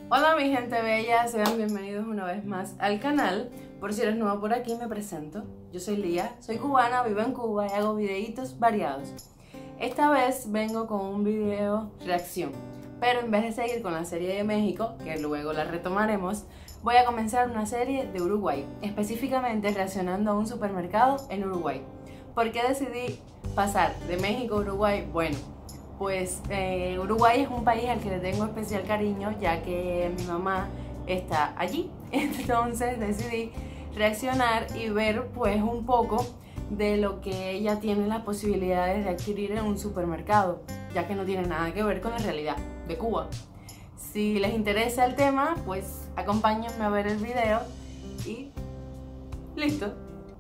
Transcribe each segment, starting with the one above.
Hola mi gente bella, sean bienvenidos una vez más al canal. Por si eres nuevo por aquí me presento. Yo soy Lía, soy cubana, vivo en Cuba y hago videitos variados. Esta vez vengo con un video reacción, pero en vez de seguir con la serie de México, que luego la retomaremos, voy a comenzar una serie de Uruguay, específicamente reaccionando a un supermercado en Uruguay. ¿Por qué decidí pasar de México a Uruguay? Bueno, pues Uruguay es un país al que le tengo especial cariño, ya que mi mamá está allí. Entonces decidí reaccionar y ver pues un poco de lo que ella tiene las posibilidades de adquirir en un supermercado, ya que no tiene nada que ver con la realidad de Cuba. Si les interesa el tema, pues acompáñenme a ver el video y listo.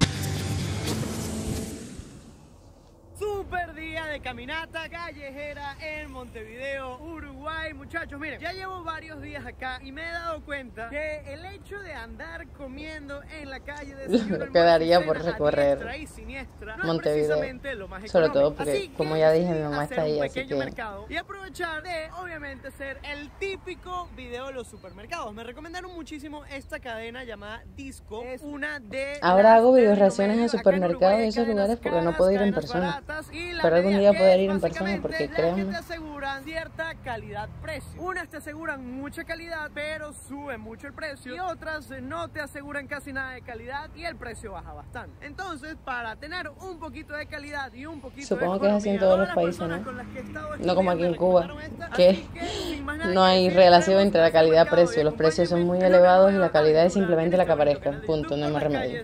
Super día de caminata callejera en Montevideo, Uruguay. Muchachos, miren, ya llevo varios días acá y me he dado cuenta que el hecho de andar comiendo en la calle de quedaría por recorrer y siniestra, Montevideo, no lo más sobre todo porque, así como ya dije, mi mamá está ahí, un así pequeño que... mercado y aprovechar de, obviamente, ser el típico video de los supermercados. Me recomendaron muchísimo esta cadena llamada Disco. Es una de... Ahora hago video reacciones en supermercados y esos lugares porque no puedo ir en persona. Pero algún día poder ir en persona porque créanme. Te aseguran cierta calidad-precio. Unas te aseguran mucha calidad, pero sube mucho el precio. Y otras no te aseguran casi nada de calidad y el precio baja bastante. Entonces, para tener un poquito de calidad y un poquito Supongo de que es así en todos los países, ¿no? No como aquí en Cuba, que no hay relación entre la calidad y precio. Los precios son muy elevados y la calidad es simplemente la que aparezca. Punto, no hay más remedio.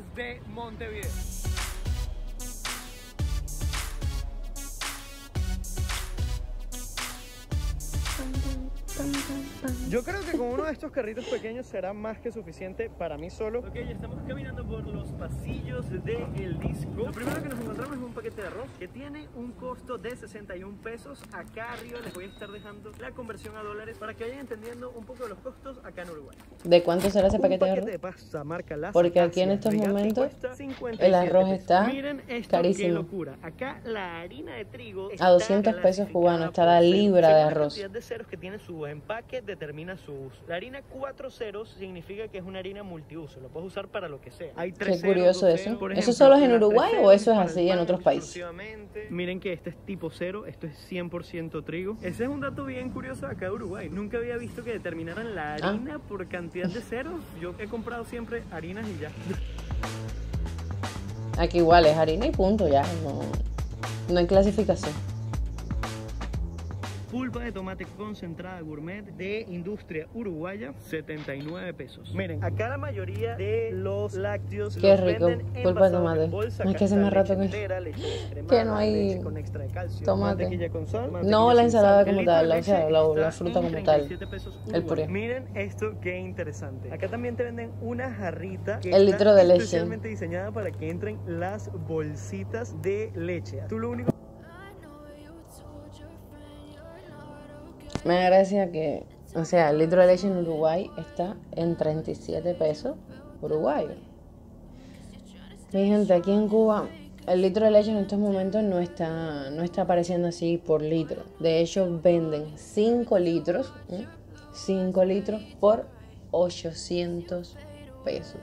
Yo creo que con uno de estos carritos pequeños será más que suficiente para mí solo. Ok, ya estamos caminando por los pasillos de El Disco. Lo primero que nos encontramos es un paquete de arroz que tiene un costo de 61 pesos. Acá arriba les voy a estar dejando la conversión a dólares para que vayan entendiendo un poco de los costos acá en Uruguay. ¿De cuánto será ese paquete de arroz? De pasta marca Las Porque aquí en estos momentos el arroz está carísimo. Qué locura. Acá la harina de trigo a 200 pesos cubanos está la libra de arroz. La cantidad de ceros que tiene su empaque determina su uso. La harina 4 ceros significa que es una harina multiuso, lo puedes usar para lo que sea. Hay Qué curioso eso. ¿Eso solo es en Uruguay o eso es así en otros países? Miren que este es tipo cero, esto es 100% trigo. Ese es un dato bien curioso acá de Uruguay. Nunca había visto que determinaran la harina por cantidad de ceros. Yo he comprado siempre harinas y ya. Aquí igual es harina y punto, ya. No hay clasificación. Pulpa de tomate concentrada gourmet de industria uruguaya, 79 pesos. Miren, acá la mayoría de los lácteos Qué rico, pulpa de tomate. Es que hace más rato que no hay tomate. Con sal, no la ensalada como tal, o sea, la fruta como tal, el puré. Miren esto, qué interesante. Acá también te venden una jarrita que el litro de leche, especialmente diseñada para que entren las bolsitas de leche. Tú lo único... Me da gracia que, o sea, el litro de leche en Uruguay está en 37 pesos uruguayos. Mi gente, aquí en Cuba, el litro de leche en estos momentos no está apareciendo así por litro. De hecho, venden 5 litros, 5 litros por 800 pesos.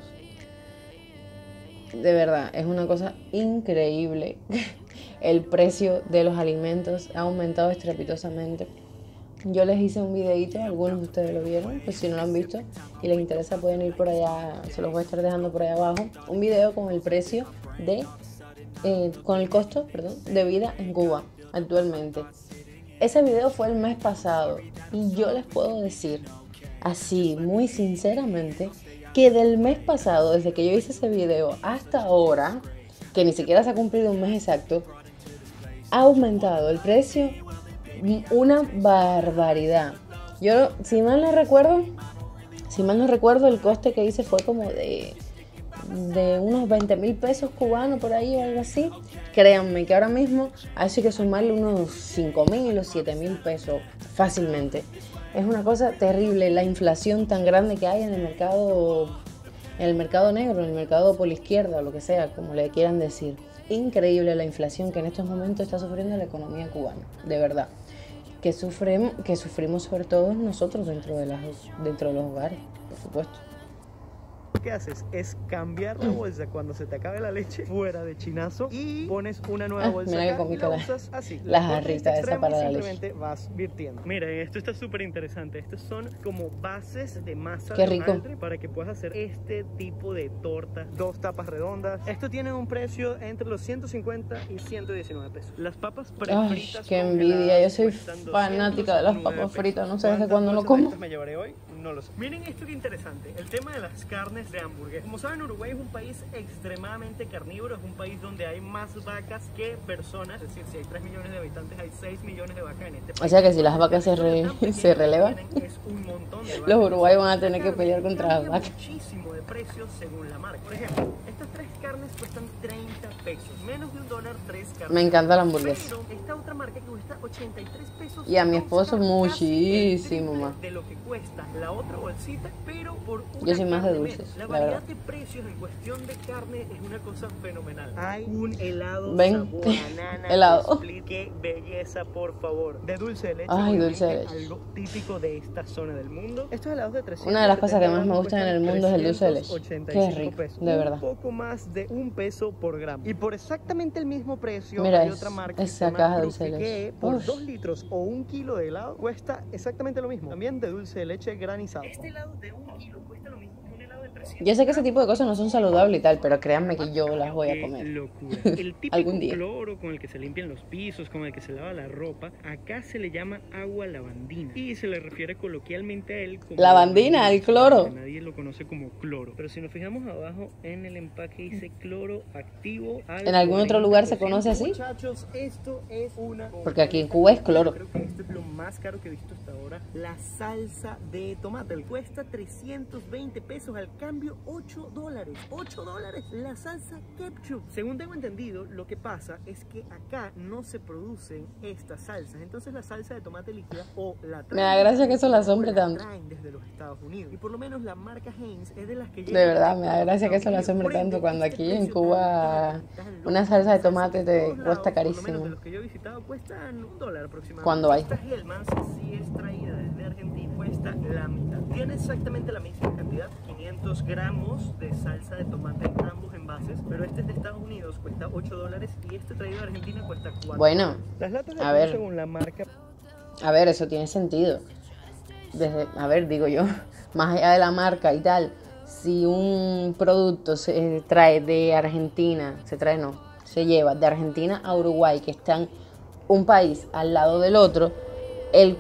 De verdad, es una cosa increíble. El precio de los alimentos ha aumentado estrepitosamente. Yo les hice un videito, algunos de ustedes lo vieron, pues si no lo han visto y les interesa pueden ir por allá, se los voy a estar dejando por allá abajo. Un video con el precio con el costo, de vida en Cuba actualmente. Ese video fue el mes pasado y yo les puedo decir, así muy sinceramente, que del mes pasado, desde que yo hice ese video hasta ahora, que ni siquiera se ha cumplido un mes exacto, ha aumentado el precio una barbaridad. Yo, si mal no recuerdo, el coste que hice fue como de unos 20.000 pesos cubanos por ahí o algo así. Créanme que ahora mismo hay que sumarle unos 5.000 o 7.000 pesos fácilmente. Es una cosa terrible la inflación tan grande que hay en el mercado negro, en el mercado por la izquierda o lo que sea, como le quieran decir. Increíble la inflación que en estos momentos está sufriendo la economía cubana, de verdad. que sufrimos sobre todo nosotros dentro de los hogares, por supuesto. Lo que haces es cambiar la bolsa cuando se te acabe la leche fuera de chinazo y pones una nueva bolsa mira acá que y la usas así. la jarrita esa para la leche. Simplemente vas virtiendo. Mira, esto está súper interesante. Estos son como bases de masa Qué de rico. hojaldre para que puedas hacer este tipo de torta. 2 tapas redondas. Esto tiene un precio entre los 150 y 119 pesos. Las papas prefritas. Ay, qué envidia. Yo soy cuestan fanática de las 209 papas pesos. fritas. No sé desde ¿Cuántas cuándo no bolsas de como. estas me llevaré hoy? No lo sé. Miren esto que interesante, el tema de las carnes de hamburguesa. Como saben, Uruguay es un país extremadamente carnívoro, es un país donde hay más vacas que personas, es decir, si hay 3 millones de habitantes, hay 6 millones de vacas en este país. O sea que si las vacas se relevan, es un montón de vacas. los uruguayos van a tener que pelear contra las Cambia vacas. muchísimo de precio según la marca. Por ejemplo, estas 3 carnes cuestan 30 pesos, menos de $1, 3 carnes. Me encanta la hamburguesa. Pero esta otra marca que cuesta 83 pesos. Y a mi dos esposo carnes, muchísimo casi el más. triple de lo que cuesta la otra bolsita, pero por una Yo soy más de carne dulces, menos. La la variedad verdad. de precios en cuestión de carne es una cosa fenomenal. Hay un helado Ven, sabor banana helado. split. Qué belleza, por favor. De dulce de leche. Ay, obviamente, dulce de leche. algo típico de esta zona del mundo. Estos helados de 300. Una de las cosas que más me gustan en el mundo es el dulce de leche. 385 Qué rico, pesos. de verdad. Un poco más de $1 por gramo. Y por exactamente el mismo precio Mira, hay otra marca que se esa llama caja de dulce de Frutti, leche. que por Uf. 2 litros o 1 kilo de helado cuesta exactamente lo mismo. También de dulce de leche granizado. Este helado de 1 kilo cuesta lo mismo. Es un helado de 300. Yo sé que ese tipo de cosas no son saludables y tal, pero créanme que yo las voy a Qué comer. locura. El típico Algún día. cloro con el que se limpian los pisos, con el que se lava la ropa, acá se le llama agua lavandina y se le refiere coloquialmente a él como Lavandina, el cloro. Nadie lo conoce como cloro, pero si nos fijamos abajo en el empaque dice cloro activo. ¿En algún otro lugar se conoce así? Muchachos, esto es una... Porque aquí en Cuba es cloro. Creo que esto es lo más caro que he visto hasta ahora. La salsa de tomate cuesta 320 pesos, al cambio $8. $8 la salsa ketchup. Según tengo entendido, lo que pasa es que acá no se producen estas salsas. Entonces la salsa de tomate líquida o la Me da gracia que eso la asombre tanto. traen desde los Estados Unidos. Y por lo menos la marca Heinz es de las que De verdad, me da gracia que eso la asombre tanto cuando aquí en Cuba una salsa de tomate te cuesta carísimo. Por lo menos de los que yo he visitado cuestan $1 aproximadamente. Cuando hay. Esta Hellmann's sí es traída desde Argentina, cuesta la mitad. Tiene exactamente la misma cantidad, 500 gramos de salsa de tomate en ambos envases, pero este es de Estados Unidos, cuesta $8 y este traído de Argentina cuesta $4. Bueno, Las latas de a atún ver. según la marca. a ver, eso tiene sentido. A ver, digo yo, más allá de la marca y tal, si un producto se trae de Argentina, se lleva de Argentina a Uruguay, que están un país al lado del otro, el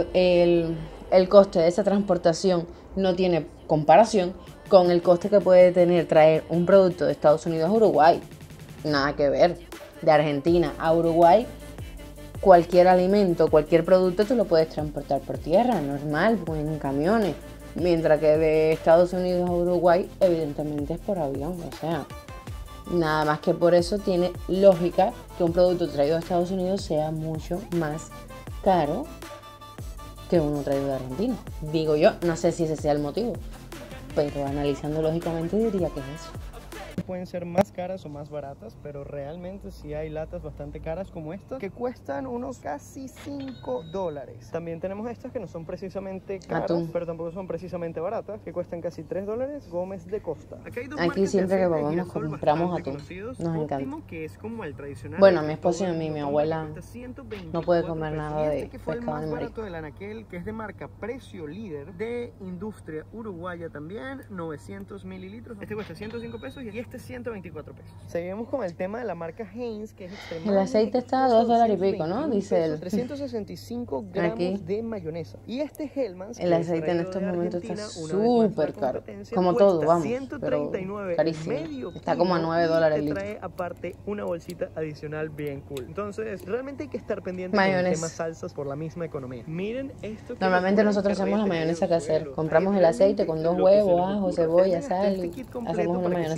coste de esa transportación no tiene comparación con el coste que puede tener traer un producto de Estados Unidos a Uruguay. Nada que ver. De Argentina a Uruguay, cualquier alimento, cualquier producto tú lo puedes transportar por tierra, normal, pues en camiones. Mientras que de Estados Unidos a Uruguay, evidentemente es por avión. O sea, nada más que por eso tiene lógica que un producto traído de Estados Unidos sea mucho más caro que uno traído de Argentina. Digo yo, no sé si ese sea el motivo, pero analizando lógicamente diría que es eso. Pueden ser más caras o más baratas, pero realmente sí hay latas bastante caras como estas que cuestan unos casi $5. También tenemos estas que no son precisamente caras, Atún. pero tampoco son precisamente baratas, que cuestan casi $3. Gómez de Costa. Aquí siempre que vamos compramos atún. Nos encanta. Que es como el tradicional. Bueno, a mi esposo y a mí, mi abuela no puede comer nada de que fue el pescado más ni barato marisco. del anaquel, que es de marca Precio Líder, de industria uruguaya también, 900 mililitros. Este cuesta 105 pesos y este 124 pesos. Seguimos con el tema de la marca Heinz, que es extremadamente El aceite está a $2 y pico, ¿no? Dice él. 365 gramos Aquí. de mayonesa. Y este Hellmann's, El que es aceite en traído estos de momentos está Argentina, una vez más, súper la caro. competencia, Como cuesta todo, vamos. 139 Pero carísimo. medio Está como a kilo $9 el y te litro. trae aparte una bolsita adicional bien cool. Entonces, realmente hay que estar pendiente con el Mayonesa. tema salsas por la misma economía. Miren esto. que Normalmente locura, nosotros hacemos la carrete mayonesa de casera. suelo. Compramos Hay el aceite con realmente 2 lo que se huevos, les ajo, ocurra. cebolla, Tienen hasta sal este y kit completo hacemos una para que mayonesa simplemente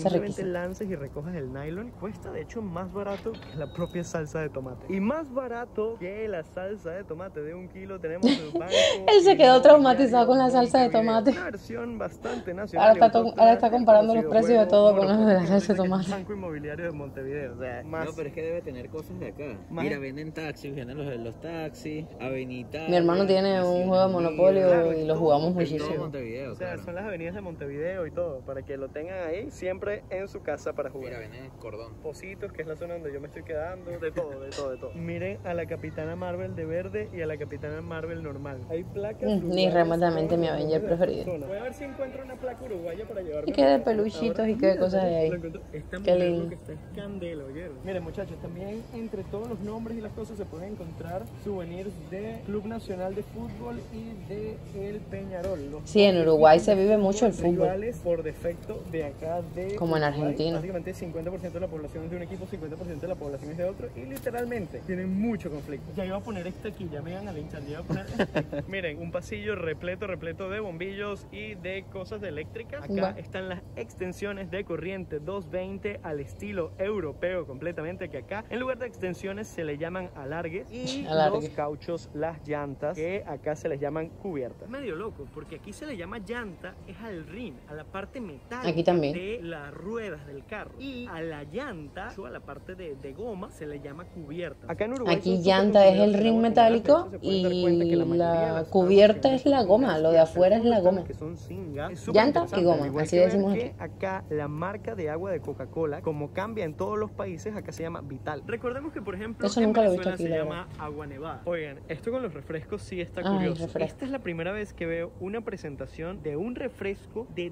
lances y recojas el nylon, cuesta de hecho más barato que la propia salsa de tomate. Y más barato que la salsa de tomate de 1 kilo tenemos el banco. Él se quedó traumatizado con la salsa de tomate. Una versión bastante nacional. Ahora está comparando los precios de todo con los de la salsa de tomate. Banco Inmobiliario de Montevideo, o sea, más... No, pero es que debe tener cosas de acá. Mira, venden taxis, venden los taxis, avenida. Mi hermano tiene un juego de Monopolio y lo jugamos muchísimo. Montevideo, o sea, son las avenidas de Montevideo y todo, para que lo tengan ahí siempre en su casa para jugar. Mira, venden Cordón. Positos, que es la zona donde yo me estoy quedando, de todo. Miren a la Capitana Marvel de verde y a la Capitana Marvel normal. Hay placas. Ni remotamente mi Avenger preferido. Voy a ver si encuentro una placa uruguaya para llevarme. Y qué de peluchitos y qué de cosas hay ahí. Qué lindo. Que está candela, ¿oyeron? Miren, muchachos, también entre todos los nombres y las cosas se pueden encontrar souvenirs de Club Nacional de Fútbol y de El Peñarol. Sí, en Uruguay se vive mucho el fútbol. Por defecto de acá de como en Argentina. Básicamente 50% de la población es de un equipo, 50% de la población es de otro y literalmente tienen mucho conflicto. Ya iba a poner este aquí, ya me iban a linchar, ya iba a poner este. Miren, un pasillo repleto de bombillos y de cosas eléctricas. Acá están las extensiones de corriente 220 al estilo europeo completamente, que acá en lugar de extensiones se le llaman alargues, y los cauchos, las llantas, que acá se les llaman cubiertas. Medio loco, porque aquí se le llama llanta es al rin, a la parte metálica aquí también de las ruedas del carro, y a la llanta, a la parte de goma, se le llama cubierta. Acá en Uruguay aquí llanta es el rin metálico y la cubierta es la goma, lo de afuera es la goma. Que son sin gas. Llanta y goma, así decimos aquí. Acá la marca de agua de Coca-Cola, como cambia en todos los países, acá se llama Vital. Recordemos que, por ejemplo, eso en nunca Venezuela lo he visto aquí, se llama agua nevada. Oigan, esto con los refrescos sí está curioso. Esta es la primera vez que veo una presentación de un refresco de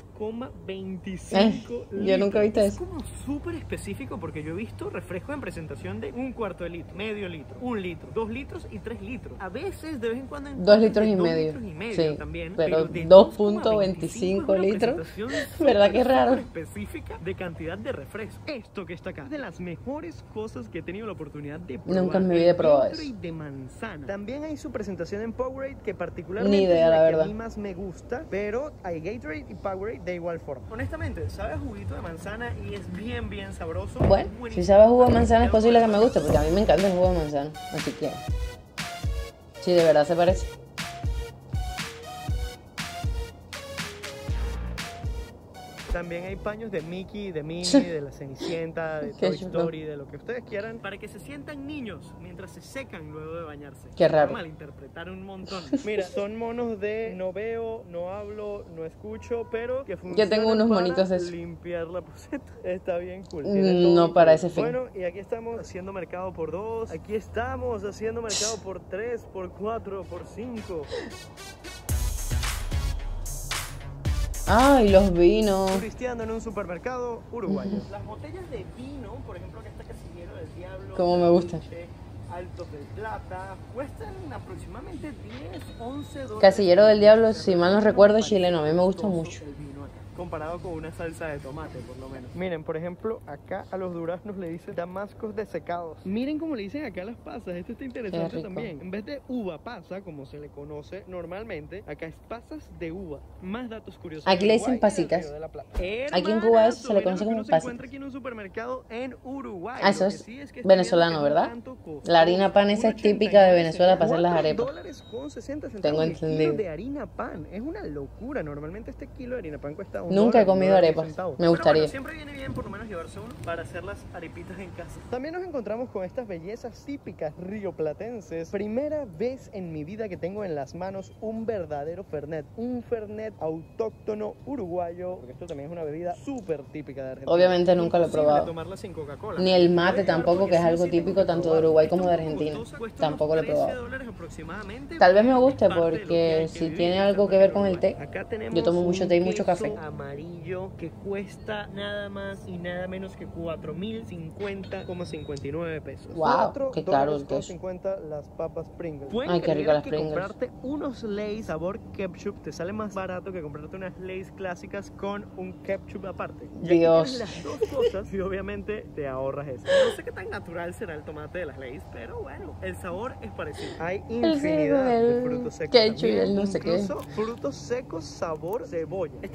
2,25 litros. Yo nunca he visto eso. Es como súper específico, porque yo he visto refrescos en presentación de 1/4 de litro, medio litro, 1 litro, 2 litros y 3 litros. A veces, de vez en cuando, 2 litros y medio. Sí, también, pero 2,25 litros. ¿Verdad que es raro? Específica de cantidad de refresco. Esto que está acá es de las mejores cosas que he tenido la oportunidad de probar. Nunca en mi vida he probado eso. De manzana. También hay su presentación en Powerade, que particularmente ni idea, es la la que verdad. a mí más me gusta, pero hay Gatorade y Powerade de igual forma. Honestamente, sabe a juguito de manzana y es bien sabroso. Bueno, si sabe a jugo de manzana es posible que me guste, porque a mí me encanta el jugo de manzana, así que sí, de verdad se parece. También hay paños de Mickey, de Minnie, de la Cenicienta, de Toy Story, de lo que ustedes quieran, para que se sientan niños mientras se secan luego de bañarse. Qué raro. Malinterpretar un montón. Mira, son monos de no veo, no hablo, no escucho, pero que funcionan. Yo tengo unos monitos de eso. Limpiar la poseta. Está bien cool. No para ese fin. Bueno, y aquí estamos haciendo mercado por 2. Aquí estamos haciendo mercado por 3, por 4, por 5. Ay, los vinos. Turisteando en un supermercado uruguayo. Las botellas de vino, por ejemplo, que está Casillero del Diablo. Como me gusta. Altos del Plata, cuestan aproximadamente 10, 11 dólares. Casillero del Diablo, si mal no recuerdo, chileno. A mí me gusta mucho. Comparado con una salsa de tomate, por lo menos. Miren, por ejemplo, acá a los duraznos le dicen damascos desecados. Miren cómo le dicen acá a las pasas. Esto está interesante también. En vez de uva pasa, como se le conoce normalmente, acá es pasas de uva. Más datos curiosos. Aquí le dicen pasitas. Aquí en Cuba eso se le conoce como pasitas. Se encuentra aquí en un supermercado en Uruguay. Eso es venezolano, ¿verdad? La harina pan esa es típica de Venezuela para hacer las arepas. $4.60. Tengo entendido. De harina pan. Es una locura. Normalmente este kilo de harina pan cuesta Nunca he comido arepas, me gustaría. Bueno, siempre viene bien por lo menos llevarse uno para hacer las arepitas en casa. También nos encontramos con estas bellezas típicas rioplatenses. Primera vez en mi vida que tengo en las manos un verdadero Fernet. Un Fernet autóctono uruguayo, porque esto también es una bebida súper típica de Argentina. Obviamente nunca lo he probado. Tomarla sin Coca-Cola. Ni el mate tampoco, que es algo típico tanto de Uruguay como de Argentina. Tampoco lo he probado. Tal vez me guste porque si tiene algo que ver con el té. Yo tomo mucho té y mucho café. Amarillo que cuesta nada más y nada menos que 4.050,59 pesos. Wow, qué caro el queso. $4.50 las papas Pringles. Ay, qué rico las Pringles. Comprarte unos Lay's sabor ketchup te sale más barato que comprarte unas Lay's clásicas con un ketchup aparte. Dios. Las dos cosas y obviamente te ahorras eso. No sé qué tan natural será el tomate de las Lay's, pero bueno, el sabor es parecido. Hay infinidad de frutos secos. Ketchup y el no sé qué. Frutos secos sabor cebolla. Esta es una marca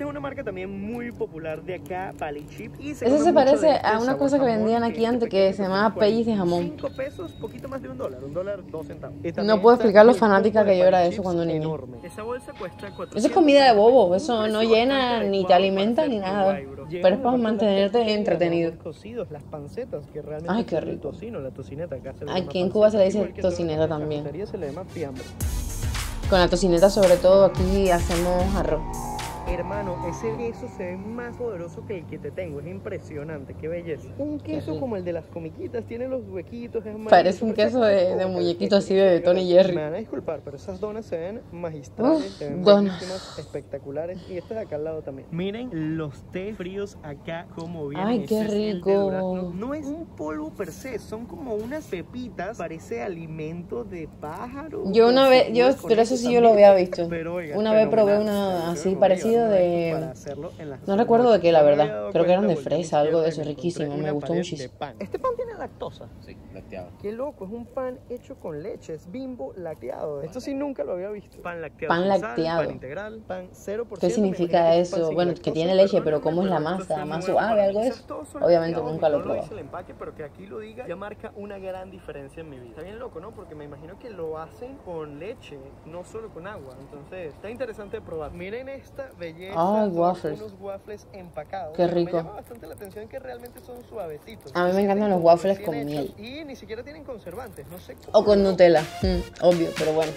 también muy popular de acá, Pali Chip. Y Eso se parece a una cosa que vendían aquí antes que se llamaba pellis de jamón. 5 pesos, poquito más de $1, $2 centavos. No puedo explicar lo fanática que yo era de eso cuando niña. Esa bolsa cuesta 400. Eso es comida de bobo, eso no llena ni te alimenta ni nada. Pero es para mantenerte entretenido. Cocidos, las pancetas que realmente. Ay, qué rico. La tocineta acá se le Aquí en llama Cuba se le panceta, dice tocineta también. se le llama fiambre. Con la tocineta sobre todo aquí hacemos arroz. Hermano, ese queso se ve más poderoso que el que te tengo. Es impresionante, qué belleza. Un queso como el de las comiquitas, tiene los huequitos. Es Parece un queso de muñequito así de Tony Jerry. Me van a disculpar, pero esas donas se ven magistrales, se ven donas buenísimas, espectaculares. Y estas de acá al lado también. Miren los té fríos acá como vienen. Ay, qué Ese es el rico. de durazno. No es un polvo per se, son como unas pepitas. Parece alimento de pájaro. Yo una vez, pero eso sí yo lo había visto. Pero, oiga, Una vez probé fenomenal. una así Como parecido para de... hacerlo en las No recuerdo de qué, la me había verdad. dado Creo que eran de cuenta, fresa, algo de eso, porque riquísimo. encontré Me una gustó pared muchísimo. de pan. Este pan tiene lactosa. Sí, lacteado. Qué loco, es un pan hecho con leche, es Bimbo lacteado. Esto sí nunca lo había visto. Pan lacteado. Pan sin sal, lacteado. pan integral, pan 0%. ¿Qué significa eso? Bueno, que tiene leche, pero ¿cómo es la masa? ¿Más suave, algo de eso? Obviamente nunca lo he probado. El empaque, pero que aquí lo diga ya marca una gran diferencia en mi vida. Está bien loco, ¿no? Porque me imagino que lo hacen con leche, no solo con agua. Entonces, está interesante probar. Miren esta belleza. Ay, son waffles. Unos waffles empacados. Qué Me rico. llama bastante la atención que realmente son suavecitos. A mí me encantan los Como waffles recién con hechos miel. y ni siquiera tienen conservantes, no sé cómo. O con Nutella, obvio, pero bueno.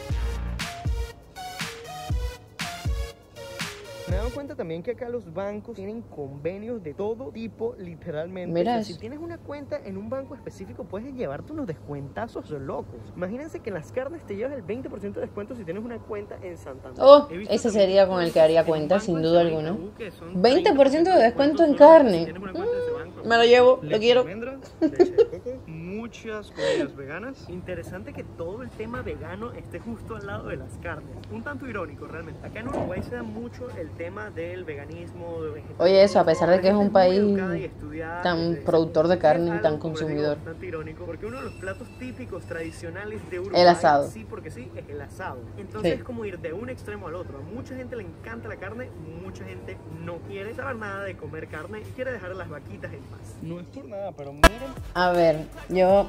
Me he dado cuenta también que acá los bancos tienen convenios de todo tipo, literalmente. Mira O sea, eso. si tienes una cuenta en un banco específico, puedes llevarte unos descuentazos locos. Imagínense que en las carnes te llevas el 20% de descuento si tienes una cuenta en Santander. Oh, He visto ese también sería con el que haría en un cuenta, banco sin en duda San alguna. Itaú que son 20% de descuento en solo carne. si tienes una cuenta en ese banco. Me lo llevo, lo Leche quiero. de almendra, leche de coco, muchas comidas veganas. Interesante que todo el tema vegano esté justo al lado de las carnes. Un tanto irónico realmente. Acá en Uruguay se da mucho el tema del veganismo. Oye, eso, a pesar de que es un país tan tan productor de carne y tan consumidor. Bastante irónico, porque uno de los platos típicos tradicionales de Uruguay, El asado. sí, porque sí, es el asado. Entonces Sí. es como ir de un extremo al otro. A mucha gente le encanta la carne, mucha gente no quiere saber nada de comer carne y quiere dejar a las vaquitas en paz. No es por nada, pero miren. A ver, yo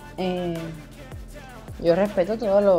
respeto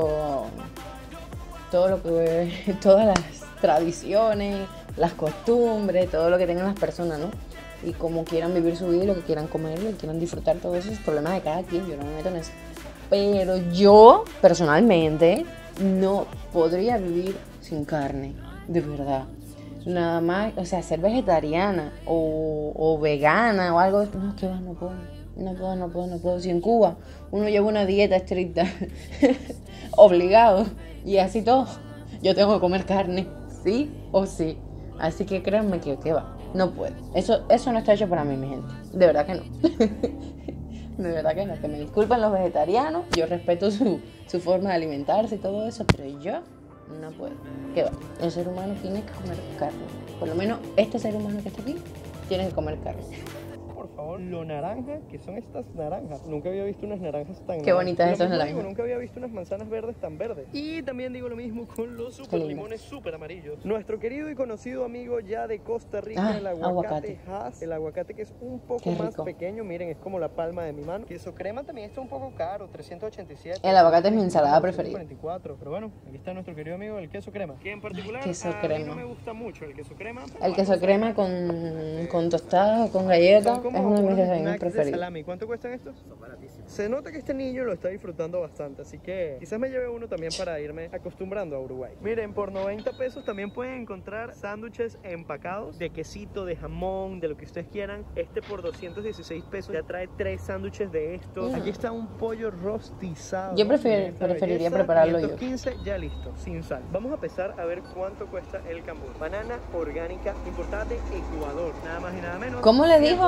todo lo que, todas las tradiciones, las costumbres, todo lo que tengan las personas, ¿no? Y cómo quieran vivir su vida y lo que quieran comer, lo que quieran disfrutar, todos esos problemas de cada quien, yo no me meto en eso. Pero yo, personalmente, no podría vivir sin carne, de verdad. Nada más, o sea, ser vegetariana o vegana o algo de esto, no, que va, no puedo. Si en Cuba uno lleva una dieta estricta, obligado, y así todo, yo tengo que comer carne, sí o sí. Así que créanme que va, no puedo. Eso no está hecho para mí, mi gente. De verdad que no. De verdad que no. Que me disculpen los vegetarianos. Yo respeto su forma de alimentarse y todo eso, pero yo no puedo. ¿Qué va? El ser humano tiene que comer carne. Por lo menos este ser humano que está aquí tiene que comer carne. Por favor, lo naranja, que son estas naranjas. Nunca había visto unas naranjas tan Qué bonitas naranjas. esas Lo mismo naranjas. digo, nunca había visto unas manzanas verdes tan verdes. Y también digo lo mismo con los super lindas. limones super amarillos. Nuestro querido y conocido amigo ya de Costa Rica, Ah, el aguacate Hass. El aguacate que es un poco Qué más rico. pequeño, miren, es como la palma de mi mano. Queso crema también está un poco caro, 387. El aguacate es mi ensalada preferida. 44, pero bueno, aquí está nuestro querido amigo el queso crema. Que en particular Queso a mí crema. no me gusta mucho el queso crema. El queso crema con tostadas o con galletas es uno de mis desayunos preferidos. Salami. ¿Cuánto cuestan estos? Son baratísimos. Se nota que este niño lo está disfrutando bastante, así que quizás me lleve uno también para irme acostumbrando a Uruguay. Miren, por 90 pesos también pueden encontrar sándwiches empacados de quesito, de jamón, de lo que ustedes quieran. Este por 216 pesos ya trae 3 sándwiches de estos. Aquí está un pollo rostizado. Yo Miren esta preferiría belleza. prepararlo yo. 515 ya listo, sin sal. Vamos a empezar a ver cuánto cuesta el cambur. Banana orgánica importada de Ecuador, nada más y nada menos. ¿Cómo le dijo al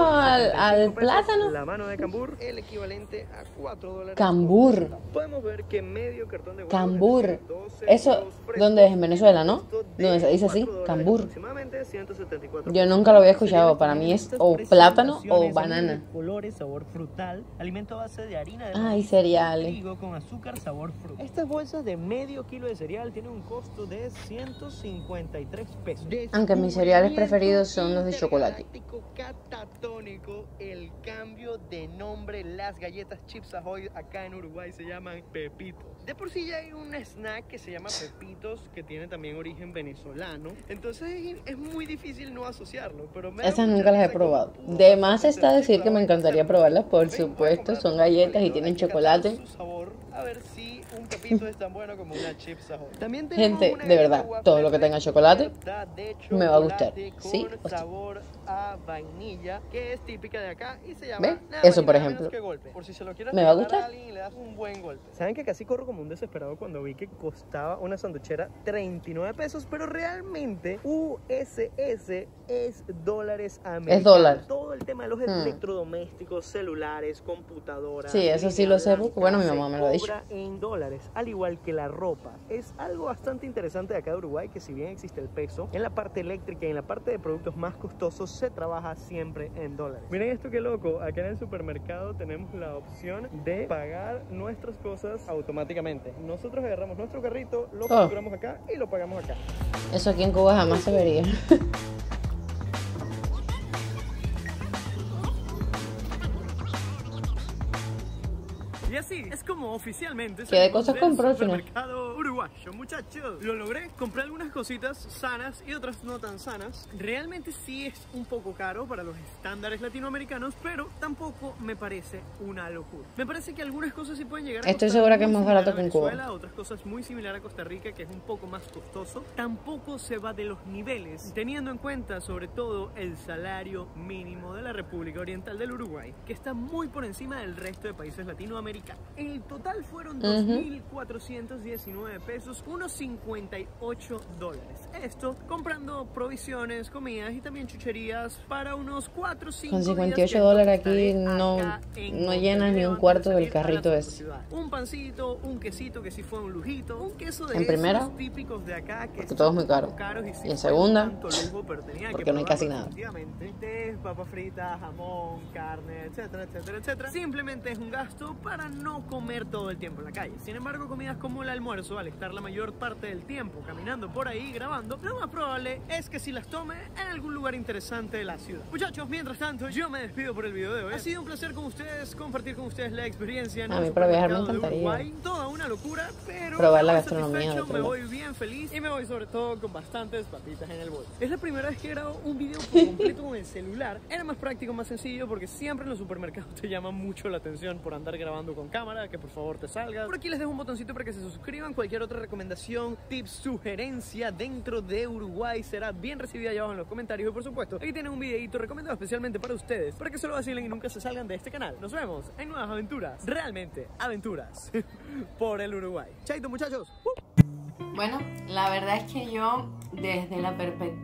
al plátano. La mano de cambur, el equivalente a $4. Cambur. Podemos ver que medio cartón de huevo, Cambur. es decir, 12 Eso, huevos frescos, ¿dónde es? En Venezuela, ¿no? costo de Donde se dice así, $4 cambur. aproximadamente, 174 Yo nunca lo había escuchado. Para mí es o plátano o banana. Colores, sabor frutal, alimento a base de harina de Ay, maíz, cereales. trigo con azúcar, sabor fruta. Estas bolsas de medio kilo de cereal tienen un costo de 153 pesos. Aunque mis cereales preferidos son los de chocolate. Catatónico, el cambio de nombre, las galletas Chips Ahoy acá en Uruguay se llaman Pepitos. De por sí ya hay un snack que se llama Pepitos que tiene también origen venezolano, entonces es muy difícil no asociarlo, pero Esas nunca las he probado. De más está decir que me encantaría probarlas, por supuesto. Son galletas y tienen chocolate. Su sabor, a ver si un pepito es tan bueno como una Chips Ahoy. También tenemos Gente, una de verdad, galleta todo lo que tenga chocolate de me va a gustar. chocolate Sí con o sí. sabor a vainilla, que es típica de acá y se llama ¿Ve? nada Eso, más y por nada ejemplo. menos que golpe. Por si se lo quieres ¿Me va a regalar gustar? alguien y le das un buen golpe. Saben que casi corro como un desesperado cuando vi que costaba una sanduchera 39 pesos, pero realmente USS es dólares americanos. Es dólar. Todo el tema de los electrodomésticos, celulares, computadoras. Sí, eso sí lo sé, porque, bueno, mi mamá me lo ha dicho. Se cobra en dólares, al igual que la ropa. Es algo bastante interesante de acá de Uruguay, que si bien existe el peso, en la parte eléctrica y en la parte de productos más costosos se trabaja siempre en dólares. Miren esto qué loco, acá en el supermercado tenemos la opción de pagar nuestras cosas automáticamente. Nosotros agarramos nuestro carrito, lo facturamos acá y lo pagamos acá. Eso aquí en Cuba jamás se vería. Y así es como oficialmente ¿Qué de cosas compró al final? supermercado uruguayo, muchachos. Lo logré, compré algunas cositas sanas y otras no tan sanas. Realmente sí es un poco caro para los estándares latinoamericanos, pero tampoco me parece una locura. Me parece que algunas cosas sí pueden llegar a Estoy costar segura que es muy más similar barato a que en Cuba. Venezuela, otras cosas muy similar a Costa Rica, que es un poco más costoso. Tampoco se va de los niveles, teniendo en cuenta sobre todo el salario mínimo de la República Oriental del Uruguay, que está muy por encima del resto de países latinoamericanos. En total fueron 2.419 pesos, unos 58 dólares. Esto comprando provisiones, comidas y también chucherías para unos 4 o 5 Con días 58 que dólares estaré aquí no acá en llenas ni Montevideo un antes cuarto de del salir a la carrito ese. ciudad. Un pancito, un quesito que sí fue un lujito, un queso de En primera, esos típicos de acá que porque todo es muy caro. caros y sí Y en fue segunda, un tanto lujo, pero tenía porque que no hay casi probarlo nada. definitivamente. Té, papas fritas, jamón, carne, etcétera, etcétera, etcétera. Simplemente es un gasto para no comer todo el tiempo en la calle. Sin embargo, comidas como el almuerzo, al estar la mayor parte del tiempo caminando por ahí grabando, lo más probable es que si las tome en algún lugar interesante de la ciudad. Muchachos, mientras tanto, yo me despido por el video de hoy. Ha sido un placer con ustedes, compartir con ustedes la experiencia en A el mí para viajar me supermercado de encantaría. Uruguay. Toda una locura, pero Probar la me voy gastronomía de satisfecho, otro me lado. voy bien feliz y me voy sobre todo con bastantes papitas en el bolso. Es la primera vez que grabo un video por completo con el celular. Era más práctico, más sencillo, porque siempre en los supermercados te llama mucho la atención por andar grabando con cámara, que por favor te salgas. Por aquí les dejo un botoncito para que se suscriban. Cualquier otra recomendación, tips, sugerencia dentro de Uruguay será bien recibida allá abajo en los comentarios. Y por supuesto, aquí tienen un videito recomendado especialmente para ustedes, para que se lo vacilen y nunca se salgan de este canal. Nos vemos en nuevas aventuras, realmente aventuras por el Uruguay. Chaito, muchachos. Bueno, la verdad es que yo desde la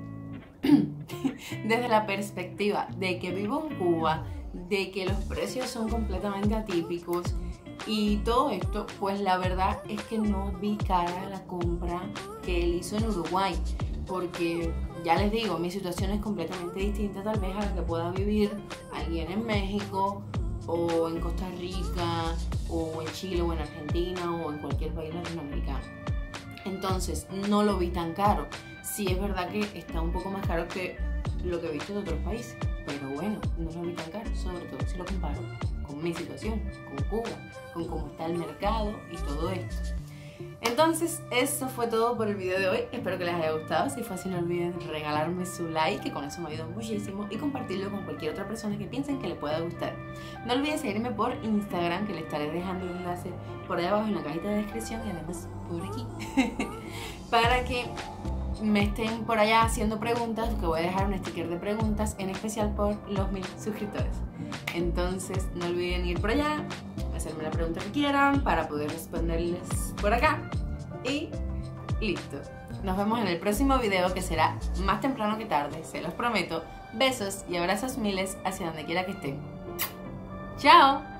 perspectiva de que vivo en Cuba, de que los precios son completamente atípicos y todo esto, pues la verdad es que no vi cara la compra que él hizo en Uruguay, porque ya les digo, mi situación es completamente distinta tal vez a la que pueda vivir alguien en México o en Costa Rica o en Chile o en Argentina o en cualquier país latinoamericano. Entonces no lo vi tan caro. Sí es verdad que está un poco más caro que lo que he visto en otros países, pero bueno, no lo vi tan caro, sobre todo si lo comparo con mi situación, con Cuba, con cómo está el mercado y todo esto. Entonces eso fue todo por el video de hoy, espero que les haya gustado. Si fue así, no olviden regalarme su like, que con eso me ayuda muchísimo, y compartirlo con cualquier otra persona que piensen que le pueda gustar. No olviden seguirme por Instagram, que les estaré dejando el enlace por ahí abajo en la cajita de descripción y además por aquí para que me estén por allá haciendo preguntas, que voy a dejar un sticker de preguntas, en especial por los 1000 suscriptores. Entonces no olviden ir por allá, hacerme la pregunta que quieran para poder responderles por acá y listo. Nos vemos en el próximo video, que será más temprano que tarde, se los prometo. Besos y abrazos miles hacia donde quiera que estén. ¡Chao!